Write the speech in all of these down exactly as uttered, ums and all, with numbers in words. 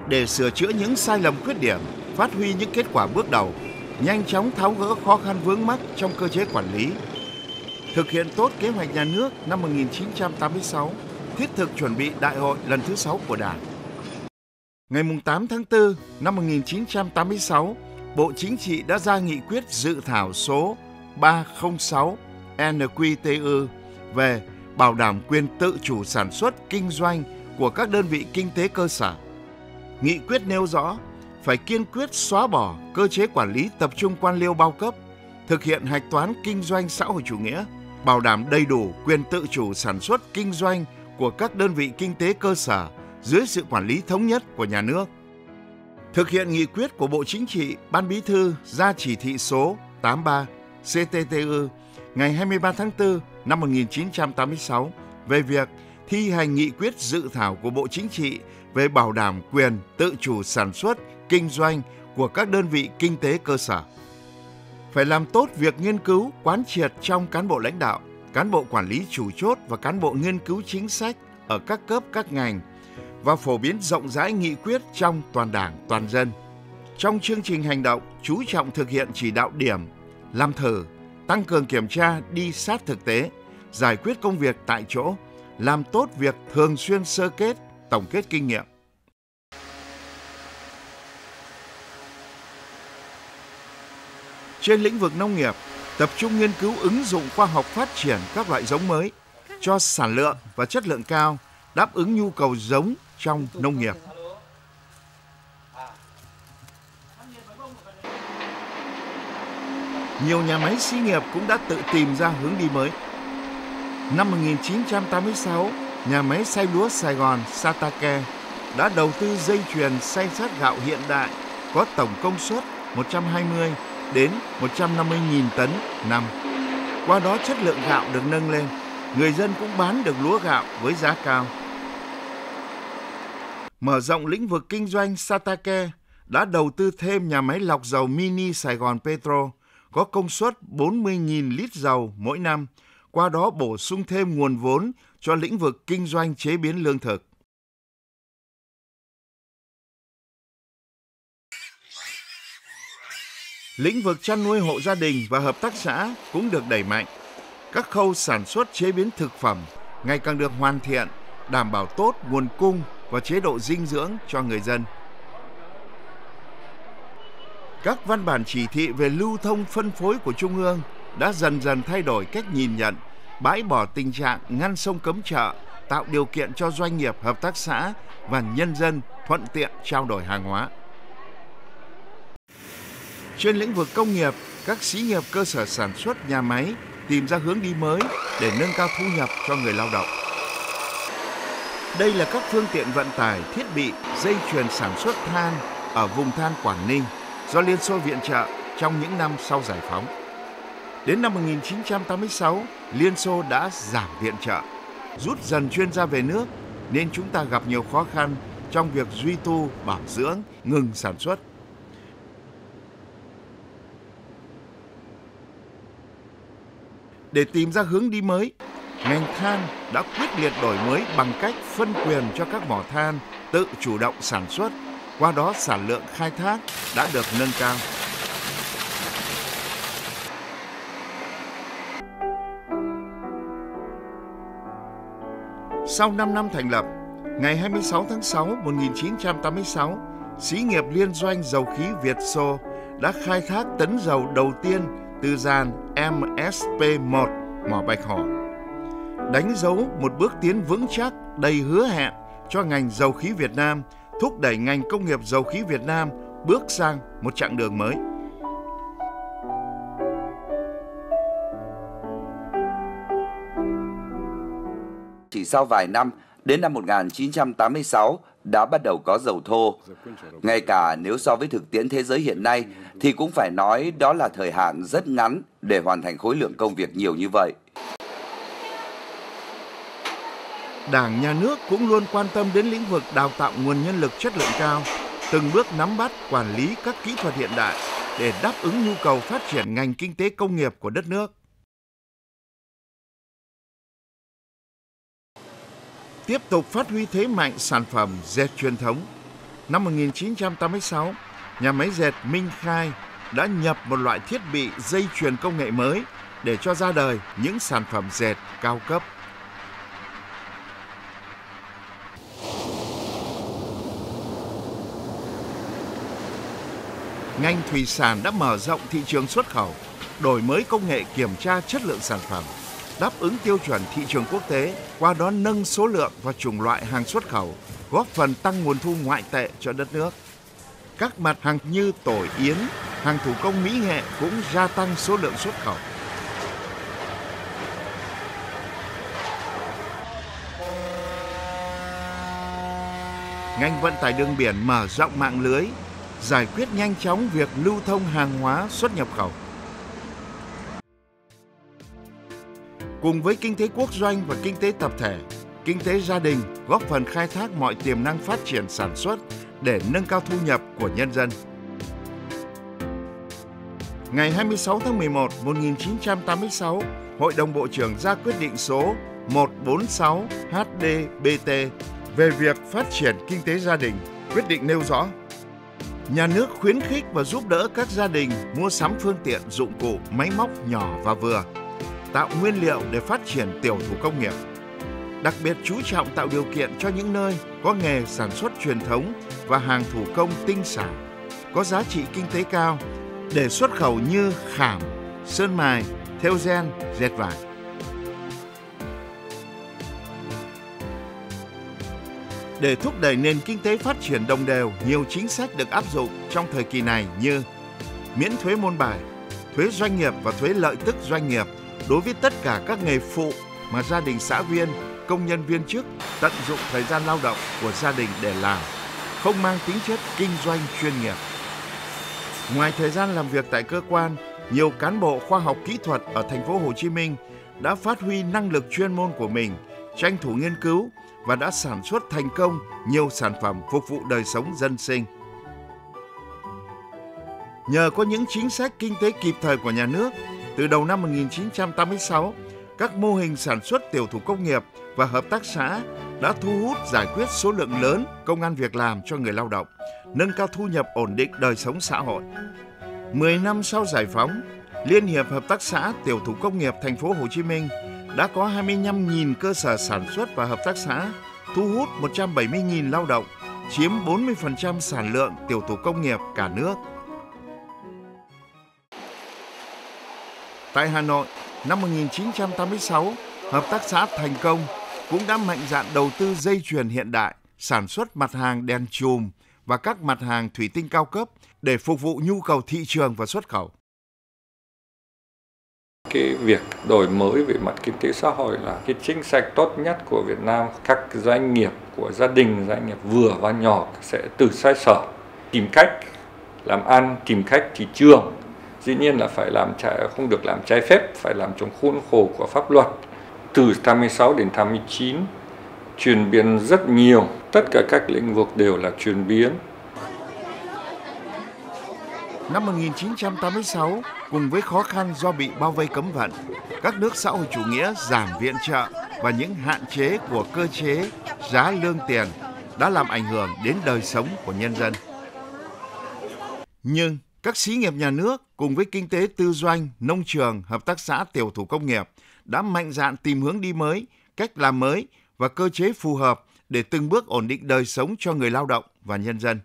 để sửa chữa những sai lầm khuyết điểm, phát huy những kết quả bước đầu, nhanh chóng tháo gỡ khó khăn vướng mắc trong cơ chế quản lý, thực hiện tốt kế hoạch nhà nước năm một nghìn chín trăm tám mươi sáu, thiết thực chuẩn bị đại hội lần thứ sáu của Đảng. Ngày tám tháng tư năm một nghìn chín trăm tám mươi sáu, Bộ Chính trị đã ra nghị quyết dự thảo số ba không sáu N Q T U về bảo đảm quyền tự chủ sản xuất, kinh doanh của các đơn vị kinh tế cơ sở. Nghị quyết nêu rõ phải kiên quyết xóa bỏ cơ chế quản lý tập trung quan liêu bao cấp, thực hiện hạch toán kinh doanh xã hội chủ nghĩa, bảo đảm đầy đủ quyền tự chủ sản xuất, kinh doanh của các đơn vị kinh tế cơ sở dưới sự quản lý thống nhất của nhà nước. Thực hiện nghị quyết của Bộ Chính trị, Ban Bí thư ra chỉ thị số tám mươi ba C T T U ngày hai mươi ba tháng tư năm một nghìn chín trăm tám mươi sáu về việc thi hành nghị quyết dự thảo của Bộ Chính trị về bảo đảm quyền tự chủ sản xuất, kinh doanh của các đơn vị kinh tế cơ sở. Phải làm tốt việc nghiên cứu, quán triệt trong cán bộ lãnh đạo, cán bộ quản lý chủ chốt và cán bộ nghiên cứu chính sách ở các cấp các ngành và phổ biến rộng rãi nghị quyết trong toàn Đảng, toàn dân. Trong chương trình hành động, chú trọng thực hiện chỉ đạo điểm, làm thử, tăng cường kiểm tra đi sát thực tế, giải quyết công việc tại chỗ, làm tốt việc thường xuyên sơ kết, tổng kết kinh nghiệm. Trên lĩnh vực nông nghiệp, tập trung nghiên cứu ứng dụng khoa học phát triển các loại giống mới cho sản lượng và chất lượng cao, đáp ứng nhu cầu giống trong nông nghiệp. Nhiều nhà máy xí nghiệp cũng đã tự tìm ra hướng đi mới. Năm một nghìn chín trăm tám mươi sáu, nhà máy xay lúa Sài Gòn Satake đã đầu tư dây chuyền xay sát gạo hiện đại có tổng công suất một trăm hai mươi đến một trăm năm mươi nghìn tấn năm. Qua đó chất lượng gạo được nâng lên, người dân cũng bán được lúa gạo với giá cao. Mở rộng lĩnh vực kinh doanh, Satake đã đầu tư thêm nhà máy lọc dầu mini Sài Gòn Petro có công suất bốn mươi nghìn lít dầu mỗi năm, qua đó bổ sung thêm nguồn vốn cho lĩnh vực kinh doanh chế biến lương thực. Lĩnh vực chăn nuôi hộ gia đình và hợp tác xã cũng được đẩy mạnh. Các khâu sản xuất chế biến thực phẩm ngày càng được hoàn thiện, đảm bảo tốt nguồn cung và chế độ dinh dưỡng cho người dân. Các văn bản chỉ thị về lưu thông phân phối của Trung ương đã dần dần thay đổi cách nhìn nhận, bãi bỏ tình trạng ngăn sông cấm chợ, tạo điều kiện cho doanh nghiệp, hợp tác xã và nhân dân thuận tiện trao đổi hàng hóa. Trên lĩnh vực công nghiệp, các xí nghiệp cơ sở sản xuất, nhà máy tìm ra hướng đi mới để nâng cao thu nhập cho người lao động. Đây là các phương tiện vận tải, thiết bị, dây chuyền sản xuất than ở vùng than Quảng Ninh do Liên Xô viện trợ trong những năm sau giải phóng. Đến năm một nghìn chín trăm tám mươi sáu, Liên Xô đã giảm viện trợ, rút dần chuyên gia về nước nên chúng ta gặp nhiều khó khăn trong việc duy tu, bảo dưỡng, ngừng sản xuất. Để tìm ra hướng đi mới, ngành than đã quyết liệt đổi mới bằng cách phân quyền cho các mỏ than tự chủ động sản xuất, qua đó sản lượng khai thác đã được nâng cao. Sau năm năm thành lập, ngày hai mươi sáu tháng sáu năm một nghìn chín trăm tám mươi sáu, xí nghiệp liên doanh dầu khí Việt Xô đã khai thác tấn dầu đầu tiên từ giàn M S P một mỏ Bạch Hổ, đánh dấu một bước tiến vững chắc đầy hứa hẹn cho ngành dầu khí Việt Nam, thúc đẩy ngành công nghiệp dầu khí Việt Nam bước sang một chặng đường mới. Chỉ sau vài năm, đến năm một nghìn chín trăm tám mươi sáu đã bắt đầu có dầu thô. Ngay cả nếu so với thực tiễn thế giới hiện nay thì cũng phải nói đó là thời hạn rất ngắn để hoàn thành khối lượng công việc nhiều như vậy. Đảng, Nhà nước cũng luôn quan tâm đến lĩnh vực đào tạo nguồn nhân lực chất lượng cao, từng bước nắm bắt, quản lý các kỹ thuật hiện đại để đáp ứng nhu cầu phát triển ngành kinh tế công nghiệp của đất nước. Tiếp tục phát huy thế mạnh sản phẩm dệt truyền thống, Năm một nghìn chín trăm tám mươi sáu, nhà máy dệt Minh Khai đã nhập một loại thiết bị dây chuyền công nghệ mới để cho ra đời những sản phẩm dệt cao cấp. Ngành thủy sản đã mở rộng thị trường xuất khẩu, đổi mới công nghệ kiểm tra chất lượng sản phẩm, đáp ứng tiêu chuẩn thị trường quốc tế, qua đó nâng số lượng và chủng loại hàng xuất khẩu, góp phần tăng nguồn thu ngoại tệ cho đất nước. Các mặt hàng như tỏi yến, hàng thủ công mỹ nghệ cũng gia tăng số lượng xuất khẩu. Ngành vận tải đường biển mở rộng mạng lưới, giải quyết nhanh chóng việc lưu thông hàng hóa xuất nhập khẩu. Cùng với kinh tế quốc doanh và kinh tế tập thể, kinh tế gia đình góp phần khai thác mọi tiềm năng phát triển sản xuất để nâng cao thu nhập của nhân dân. Ngày hai mươi sáu tháng mười một năm một nghìn chín trăm tám mươi sáu, Hội đồng Bộ trưởng ra quyết định số một trăm bốn mươi sáu H D B T về việc phát triển kinh tế gia đình. Quyết định nêu rõ, nhà nước khuyến khích và giúp đỡ các gia đình mua sắm phương tiện, dụng cụ, máy móc nhỏ và vừa, tạo nguyên liệu để phát triển tiểu thủ công nghiệp. Đặc biệt chú trọng tạo điều kiện cho những nơi có nghề sản xuất truyền thống và hàng thủ công tinh xảo, có giá trị kinh tế cao để xuất khẩu như khảm, sơn mài, thêu ren, dệt vải. Để thúc đẩy nền kinh tế phát triển đồng đều, nhiều chính sách được áp dụng trong thời kỳ này như miễn thuế môn bài, thuế doanh nghiệp và thuế lợi tức doanh nghiệp đối với tất cả các nghề phụ mà gia đình xã viên, công nhân viên chức tận dụng thời gian lao động của gia đình để làm, không mang tính chất kinh doanh chuyên nghiệp. Ngoài thời gian làm việc tại cơ quan, nhiều cán bộ khoa học kỹ thuật ở thành phố Hồ Chí Minh đã phát huy năng lực chuyên môn của mình, tranh thủ nghiên cứu và đã sản xuất thành công nhiều sản phẩm phục vụ đời sống dân sinh. Nhờ có những chính sách kinh tế kịp thời của nhà nước, từ đầu năm một nghìn chín trăm tám mươi sáu, các mô hình sản xuất tiểu thủ công nghiệp và hợp tác xã đã thu hút giải quyết số lượng lớn công ăn việc làm cho người lao động, nâng cao thu nhập, ổn định đời sống xã hội. mười năm sau giải phóng, Liên hiệp Hợp tác xã Tiểu thủ công nghiệp thành phố Hồ Chí Minh đã có hai mươi lăm nghìn cơ sở sản xuất và hợp tác xã, thu hút một trăm bảy mươi nghìn lao động, chiếm bốn mươi phần trăm sản lượng tiểu thủ công nghiệp cả nước. Tại Hà Nội, năm một nghìn chín trăm tám mươi sáu, Hợp tác xã Thành Công cũng đã mạnh dạn đầu tư dây chuyền hiện đại, sản xuất mặt hàng đèn chùm và các mặt hàng thủy tinh cao cấp để phục vụ nhu cầu thị trường và xuất khẩu. Cái việc đổi mới về mặt kinh tế xã hội là cái chính sách tốt nhất của Việt Nam. Các doanh nghiệp của gia đình, doanh nghiệp vừa và nhỏ sẽ từ xoay sở, tìm cách làm ăn, tìm cách thị trường. Dĩ nhiên là phải làm trái, không được làm trái phép, phải làm trong khuôn khổ của pháp luật. Từ tám mươi sáu đến tám mươi chín, chuyển biến rất nhiều, tất cả các lĩnh vực đều là chuyển biến. Năm một nghìn chín trăm tám mươi sáu, cùng với khó khăn do bị bao vây cấm vận, các nước xã hội chủ nghĩa giảm viện trợ và những hạn chế của cơ chế giá lương tiền đã làm ảnh hưởng đến đời sống của nhân dân. Nhưng các xí nghiệp nhà nước cùng với kinh tế tư doanh, nông trường, hợp tác xã tiểu thủ công nghiệp đã mạnh dạn tìm hướng đi mới, cách làm mới và cơ chế phù hợp để từng bước ổn định đời sống cho người lao động và nhân dân.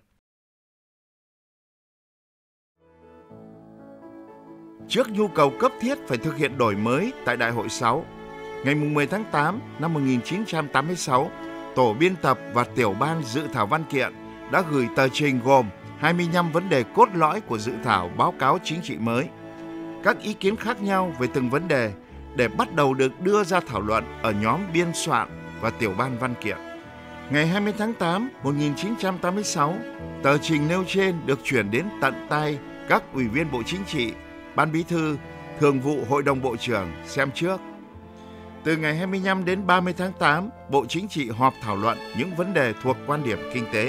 Trước nhu cầu cấp thiết phải thực hiện đổi mới tại Đại hội sáu, ngày mười tháng tám năm một nghìn chín trăm tám mươi sáu, Tổ biên tập và Tiểu ban dự thảo văn kiện đã gửi tờ trình gồm hai mươi lăm vấn đề cốt lõi của dự thảo báo cáo chính trị mới. Các ý kiến khác nhau về từng vấn đề để bắt đầu được đưa ra thảo luận ở nhóm biên soạn và Tiểu ban văn kiện. Ngày hai mươi tháng tám năm một nghìn chín trăm tám mươi sáu, tờ trình nêu trên được chuyển đến tận tay các ủy viên Bộ Chính trị, Ban Bí thư, Thường vụ Hội đồng Bộ trưởng xem trước. Từ ngày hai mươi lăm đến ba mươi tháng tám, Bộ Chính trị họp thảo luận những vấn đề thuộc quan điểm kinh tế.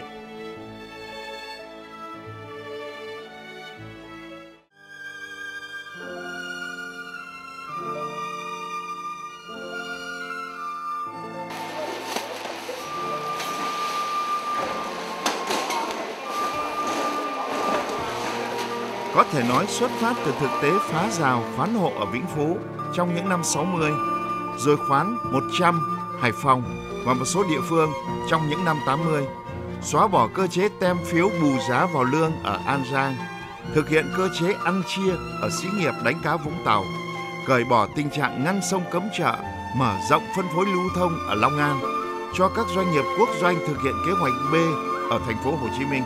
có thể nói xuất phát từ thực tế phá rào khoán hộ ở Vĩnh Phú trong những năm sáu mươi, rồi khoán một trăm Hải Phòng và một số địa phương trong những năm tám mươi, xóa bỏ cơ chế tem phiếu bù giá vào lương ở An Giang, thực hiện cơ chế ăn chia ở xí nghiệp đánh cá Vũng Tàu, cởi bỏ tình trạng ngăn sông cấm chợ, mở rộng phân phối lưu thông ở Long An, cho các doanh nghiệp quốc doanh thực hiện kế hoạch B ở thành phố Hồ Chí Minh.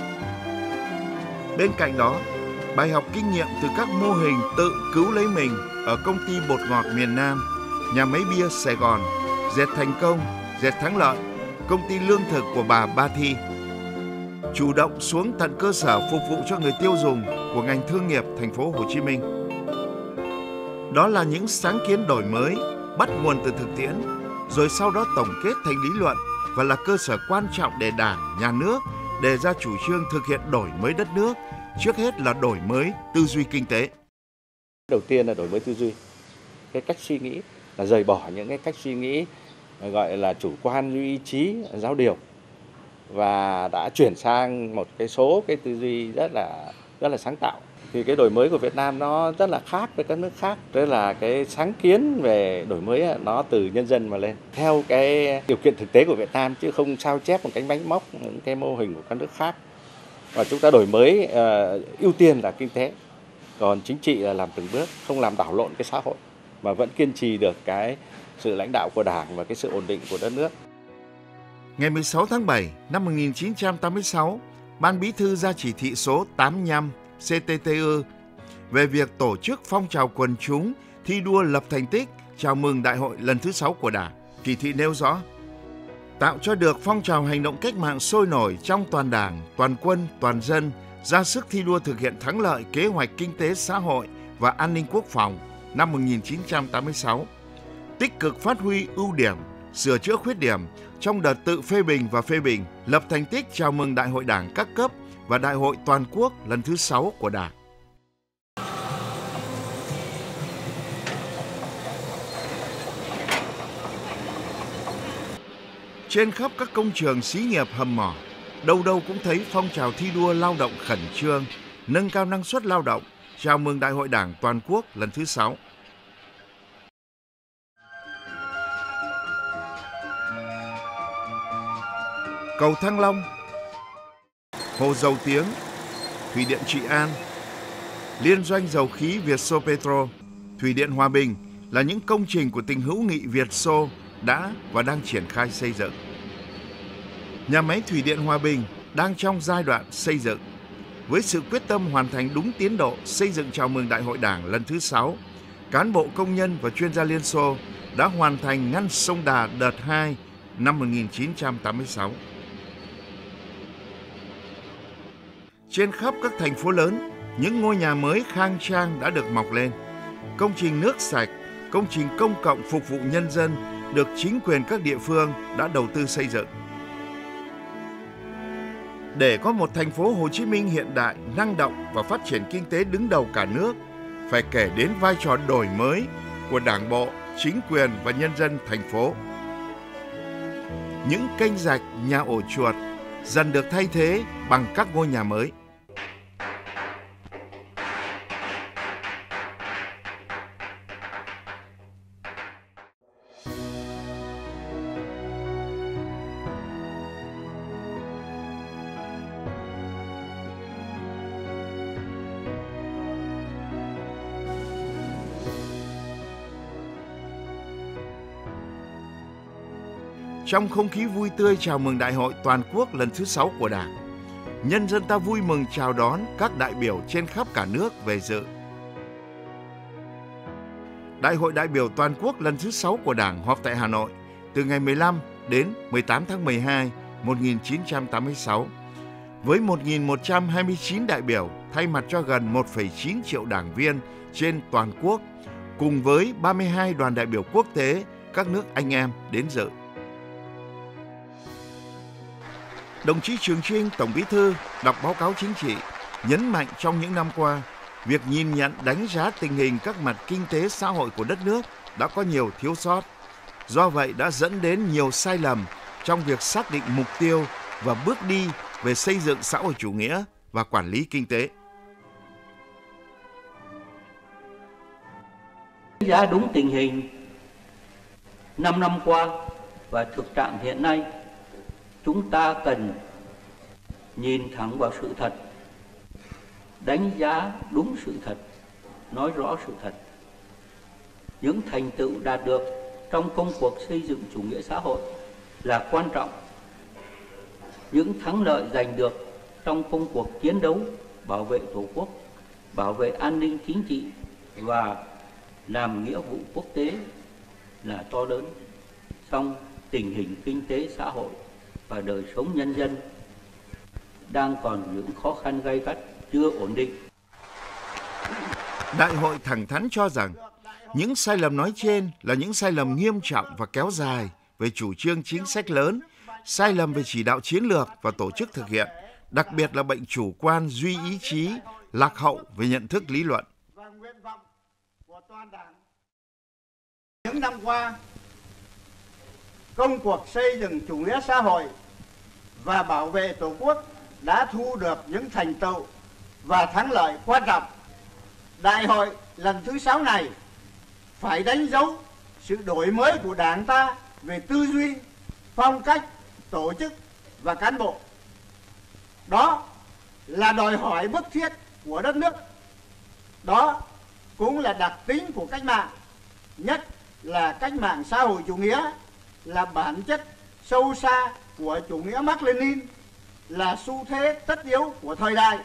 Bên cạnh đó, bài học kinh nghiệm từ các mô hình tự cứu lấy mình ở công ty bột ngọt miền Nam, nhà máy bia Sài Gòn, dệt Thành Công, dệt Thắng Lợi, công ty lương thực của bà Ba Thi, chủ động xuống tận cơ sở phục vụ cho người tiêu dùng của ngành thương nghiệp thành phố Hồ Chí Minh. Đó là những sáng kiến đổi mới bắt nguồn từ thực tiễn, rồi sau đó tổng kết thành lý luận và là cơ sở quan trọng để Đảng, Nhà nước đề ra chủ trương thực hiện đổi mới đất nước, trước hết là đổi mới tư duy kinh tế. Đầu tiên là đổi mới tư duy, cái cách suy nghĩ là rời bỏ những cái cách suy nghĩ gọi là chủ quan như ý chí, giáo điều, và đã chuyển sang một cái số cái tư duy rất là rất là sáng tạo. Thì cái đổi mới của Việt Nam nó rất là khác với các nước khác, tức là cái sáng kiến về đổi mới nó từ nhân dân mà lên theo cái điều kiện thực tế của Việt Nam, chứ không sao chép một cái máy móc những cái mô hình của các nước khác. Và chúng ta đổi mới uh, ưu tiên là kinh tế, còn chính trị là làm từng bước, không làm đảo lộn cái xã hội mà vẫn kiên trì được cái sự lãnh đạo của Đảng và cái sự ổn định của đất nước. Ngày mười sáu tháng bảy năm một nghìn chín trăm tám mươi sáu, Ban Bí thư ra chỉ thị số tám mươi lăm C T T U về việc tổ chức phong trào quần chúng thi đua lập thành tích chào mừng Đại hội lần thứ sáu của Đảng. Chỉ thị nêu rõ, tạo cho được phong trào hành động cách mạng sôi nổi trong toàn Đảng, toàn quân, toàn dân, ra sức thi đua thực hiện thắng lợi kế hoạch kinh tế xã hội và an ninh quốc phòng năm một nghìn chín trăm tám mươi sáu, tích cực phát huy ưu điểm, sửa chữa khuyết điểm trong đợt tự phê bình và phê bình, lập thành tích chào mừng Đại hội Đảng các cấp và Đại hội toàn quốc lần thứ sáu của Đảng. Trên khắp các công trường xí nghiệp hầm mỏ, đâu đâu cũng thấy phong trào thi đua lao động khẩn trương, nâng cao năng suất lao động, chào mừng Đại hội Đảng toàn quốc lần thứ sáu. Cầu Thăng Long, Hồ Dầu Tiếng, Thủy điện Trị An, Liên doanh dầu khí Vietso-Petro, Thủy điện Hòa Bình là những công trình của tình hữu nghị Việt-Xô đã và đang triển khai xây dựng. Nhà máy Thủy điện Hòa Bình đang trong giai đoạn xây dựng. Với sự quyết tâm hoàn thành đúng tiến độ xây dựng chào mừng Đại hội Đảng lần thứ sáu, cán bộ công nhân và chuyên gia Liên Xô đã hoàn thành ngăn sông Đà đợt hai năm một nghìn chín trăm tám mươi sáu. Trên khắp các thành phố lớn, những ngôi nhà mới khang trang đã được mọc lên. Công trình nước sạch, công trình công cộng phục vụ nhân dân được chính quyền các địa phương đã đầu tư xây dựng. Để có một thành phố Hồ Chí Minh hiện đại, năng động và phát triển kinh tế đứng đầu cả nước, phải kể đến vai trò đổi mới của Đảng bộ, chính quyền và nhân dân thành phố. Những kênh rạch, nhà ổ chuột dần được thay thế bằng các ngôi nhà mới. Trong không khí vui tươi chào mừng Đại hội toàn quốc lần thứ sáu của Đảng, nhân dân ta vui mừng chào đón các đại biểu trên khắp cả nước về dự. Đại hội đại biểu toàn quốc lần thứ sáu của Đảng họp tại Hà Nội từ ngày mười lăm đến mười tám tháng mười hai năm một nghìn chín trăm tám mươi sáu với một nghìn một trăm hai mươi chín đại biểu thay mặt cho gần một phẩy chín triệu đảng viên trên toàn quốc, cùng với ba mươi hai đoàn đại biểu quốc tế các nước anh em đến dự. Đồng chí Trường Chinh, Tổng Bí thư, đọc báo cáo chính trị, nhấn mạnh trong những năm qua, việc nhìn nhận đánh giá tình hình các mặt kinh tế xã hội của đất nước đã có nhiều thiếu sót. Do vậy đã dẫn đến nhiều sai lầm trong việc xác định mục tiêu và bước đi về xây dựng xã hội chủ nghĩa và quản lý kinh tế. giá đúng tình hình năm năm qua và thực trạng hiện nay, chúng ta cần nhìn thẳng vào sự thật, đánh giá đúng sự thật, nói rõ sự thật. Những thành tựu đạt được trong công cuộc xây dựng chủ nghĩa xã hội là quan trọng. Những thắng lợi giành được trong công cuộc chiến đấu bảo vệ Tổ quốc, bảo vệ an ninh chính trị và làm nghĩa vụ quốc tế là to lớn. Song tình hình kinh tế xã hội và đời sống nhân dân đang còn những khó khăn gay gắt, chưa ổn định. Đại hội thẳng thắn cho rằng những sai lầm nói trên là những sai lầm nghiêm trọng và kéo dài về chủ trương chính sách lớn, sai lầm về chỉ đạo chiến lược và tổ chức thực hiện, đặc biệt là bệnh chủ quan duy ý chí, lạc hậu về nhận thức lý luận. Những năm qua, công cuộc xây dựng chủ nghĩa xã hội và bảo vệ Tổ quốc đã thu được những thành tựu và thắng lợi quan trọng. Đại hội lần thứ sáu này phải đánh dấu sự đổi mới của Đảng ta về tư duy, phong cách, tổ chức và cán bộ. Đó là đòi hỏi bức thiết của đất nước. Đó cũng là đặc tính của cách mạng, nhất là cách mạng xã hội chủ nghĩa, là bản chất sâu xa của chủ nghĩa Mác Lênin, là xu thế tất yếu của thời đại.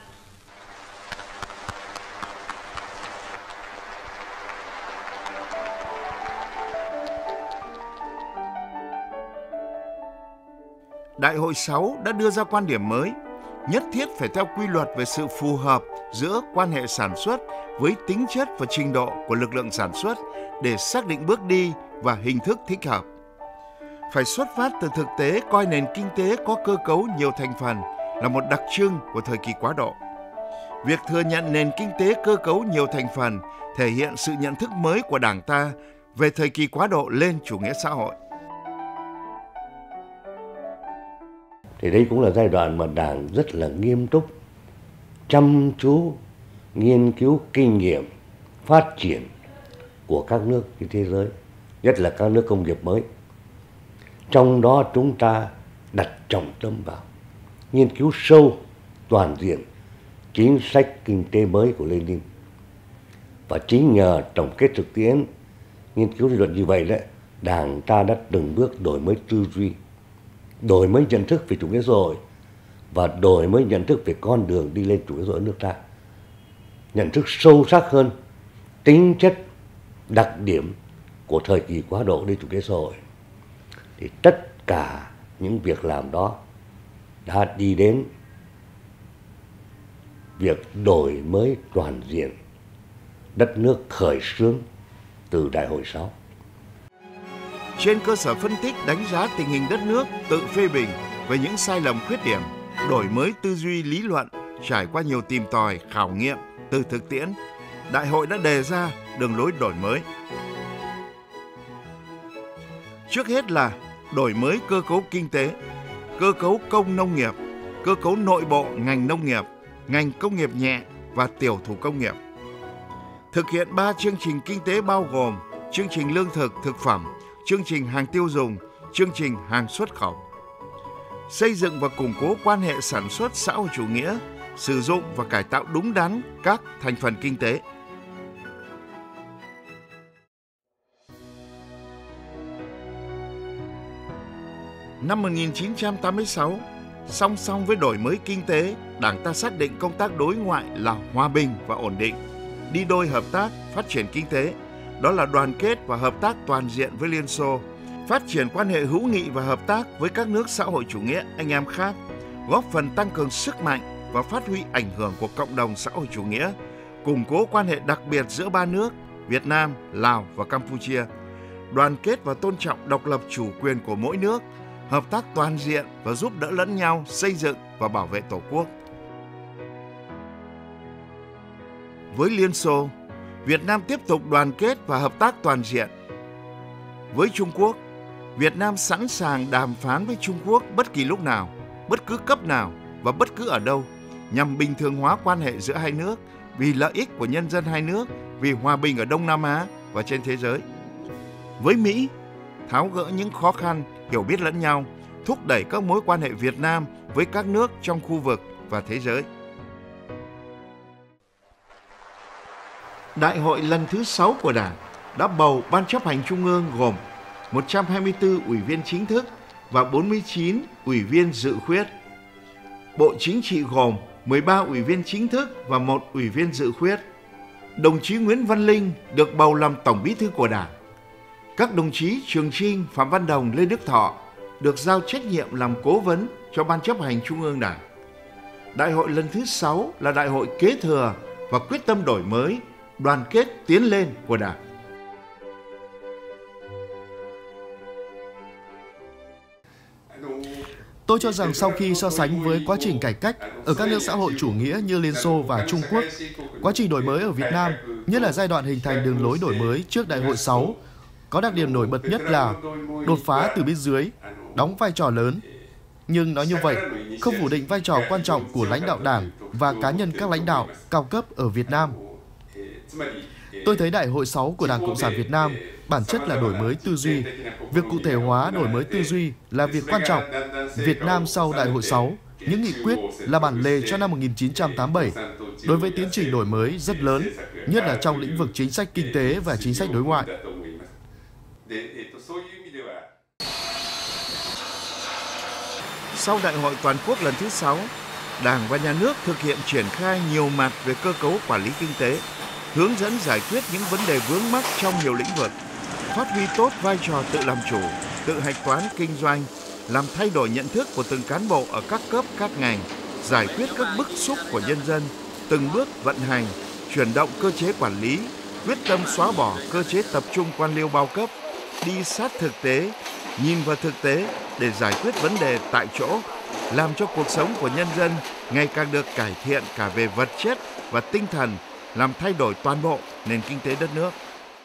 Đại hội sáu đã đưa ra quan điểm mới, nhất thiết phải theo quy luật về sự phù hợp giữa quan hệ sản xuất với tính chất và trình độ của lực lượng sản xuất để xác định bước đi và hình thức thích hợp. Phải xuất phát từ thực tế coi nền kinh tế có cơ cấu nhiều thành phần là một đặc trưng của thời kỳ quá độ. Việc thừa nhận nền kinh tế cơ cấu nhiều thành phần thể hiện sự nhận thức mới của Đảng ta về thời kỳ quá độ lên chủ nghĩa xã hội. Thì đây cũng là giai đoạn mà Đảng rất là nghiêm túc, chăm chú nghiên cứu kinh nghiệm phát triển của các nước trên thế giới, nhất là các nước công nghiệp mới. Trong đó chúng ta đặt trọng tâm vào nghiên cứu sâu, toàn diện chính sách kinh tế mới của Lenin. Và chính nhờ tổng kết thực tiễn, nghiên cứu lý luận như vậy đấy, Đảng ta đã từng bước đổi mới tư duy, đổi mới nhận thức về chủ nghĩa xã hội và đổi mới nhận thức về con đường đi lên chủ nghĩa xã hội nước ta. Nhận thức sâu sắc hơn tính chất, đặc điểm của thời kỳ quá độ lên chủ nghĩa xã hội. Thì tất cả những việc làm đó đã đi đến việc đổi mới toàn diện đất nước khởi xướng từ Đại hội sáu. Trên cơ sở phân tích đánh giá tình hình đất nước, tự phê bình về những sai lầm khuyết điểm, đổi mới tư duy lý luận, trải qua nhiều tìm tòi, khảo nghiệm từ thực tiễn, Đại hội đã đề ra đường lối đổi mới. Trước hết là đổi mới cơ cấu kinh tế, cơ cấu công nông nghiệp, cơ cấu nội bộ ngành nông nghiệp, ngành công nghiệp nhẹ và tiểu thủ công nghiệp. Thực hiện ba chương trình kinh tế bao gồm chương trình lương thực, thực phẩm, chương trình hàng tiêu dùng, chương trình hàng xuất khẩu. Xây dựng và củng cố quan hệ sản xuất xã hội chủ nghĩa, sử dụng và cải tạo đúng đắn các thành phần kinh tế. Năm một nghìn chín trăm tám mươi sáu, song song với đổi mới kinh tế, Đảng ta xác định công tác đối ngoại là hòa bình và ổn định, đi đôi hợp tác, phát triển kinh tế, đó là đoàn kết và hợp tác toàn diện với Liên Xô, phát triển quan hệ hữu nghị và hợp tác với các nước xã hội chủ nghĩa anh em khác, góp phần tăng cường sức mạnh và phát huy ảnh hưởng của cộng đồng xã hội chủ nghĩa, củng cố quan hệ đặc biệt giữa ba nước Việt Nam, Lào và Campuchia, đoàn kết và tôn trọng độc lập chủ quyền của mỗi nước, hợp tác toàn diện và giúp đỡ lẫn nhau xây dựng và bảo vệ Tổ quốc. Với Liên Xô, Việt Nam tiếp tục đoàn kết và hợp tác toàn diện. Với Trung Quốc, Việt Nam sẵn sàng đàm phán với Trung Quốc bất kỳ lúc nào, bất cứ cấp nào và bất cứ ở đâu, nhằm bình thường hóa quan hệ giữa hai nước vì lợi ích của nhân dân hai nước, vì hòa bình ở Đông Nam Á và trên thế giới. Với Mỹ, tháo gỡ những khó khăn, hiểu biết lẫn nhau, thúc đẩy các mối quan hệ Việt Nam với các nước trong khu vực và thế giới. Đại hội lần thứ sáu của Đảng đã bầu Ban chấp hành Trung ương gồm một trăm hai mươi tư ủy viên chính thức và bốn mươi chín ủy viên dự khuyết. Bộ Chính trị gồm mười ba ủy viên chính thức và một ủy viên dự khuyết. Đồng chí Nguyễn Văn Linh được bầu làm Tổng Bí thư của Đảng. Các đồng chí Trường Chinh, Phạm Văn Đồng, Lê Đức Thọ được giao trách nhiệm làm cố vấn cho Ban chấp hành Trung ương Đảng. Đại hội lần thứ sáu là đại hội kế thừa và quyết tâm đổi mới, đoàn kết tiến lên của Đảng. Tôi cho rằng sau khi so sánh với quá trình cải cách ở các nước xã hội chủ nghĩa như Liên Xô và Trung Quốc, quá trình đổi mới ở Việt Nam, nhất là giai đoạn hình thành đường lối đổi mới trước Đại hội sáu, có đặc điểm nổi bật nhất là đột phá từ bên dưới, đóng vai trò lớn. Nhưng nói như vậy, không phủ định vai trò quan trọng của lãnh đạo Đảng và cá nhân các lãnh đạo cao cấp ở Việt Nam. Tôi thấy Đại hội sáu của Đảng Cộng sản Việt Nam bản chất là đổi mới tư duy. Việc cụ thể hóa đổi mới tư duy là việc quan trọng. Việt Nam sau Đại hội sáu, những nghị quyết là bản lề cho năm một nghìn chín trăm tám mươi bảy đối với tiến trình đổi mới rất lớn, nhất là trong lĩnh vực chính sách kinh tế và chính sách đối ngoại. Sau Đại hội Toàn quốc lần thứ sáu, Đảng và Nhà nước thực hiện triển khai nhiều mặt về cơ cấu quản lý kinh tế, hướng dẫn giải quyết những vấn đề vướng mắc trong nhiều lĩnh vực, phát huy tốt vai trò tự làm chủ, tự hạch toán kinh doanh, làm thay đổi nhận thức của từng cán bộ ở các cấp các ngành, giải quyết các bức xúc của nhân dân, từng bước vận hành, chuyển động cơ chế quản lý, quyết tâm xóa bỏ cơ chế tập trung quan liêu bao cấp, đi sát thực tế, nhìn vào thực tế để giải quyết vấn đề tại chỗ, làm cho cuộc sống của nhân dân ngày càng được cải thiện cả về vật chất và tinh thần, làm thay đổi toàn bộ nền kinh tế đất nước.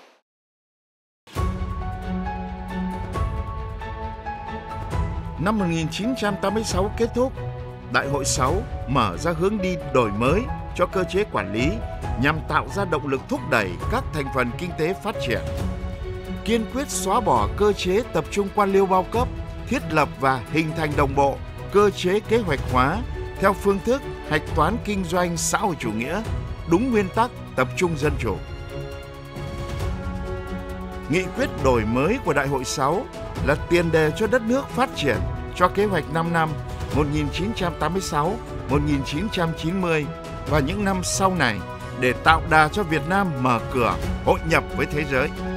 Năm một nghìn chín trăm tám mươi sáu kết thúc, Đại hội sáu mở ra hướng đi đổi mới cho cơ chế quản lý nhằm tạo ra động lực thúc đẩy các thành phần kinh tế phát triển. Kiên quyết xóa bỏ cơ chế tập trung quan liêu bao cấp, thiết lập và hình thành đồng bộ cơ chế kế hoạch hóa theo phương thức hạch toán kinh doanh xã hội chủ nghĩa, đúng nguyên tắc tập trung dân chủ. Nghị quyết đổi mới của Đại hội sáu là tiền đề cho đất nước phát triển cho kế hoạch năm năm một nghìn chín trăm tám mươi sáu đến một nghìn chín trăm chín mươi và những năm sau này để tạo đà cho Việt Nam mở cửa hội nhập với thế giới.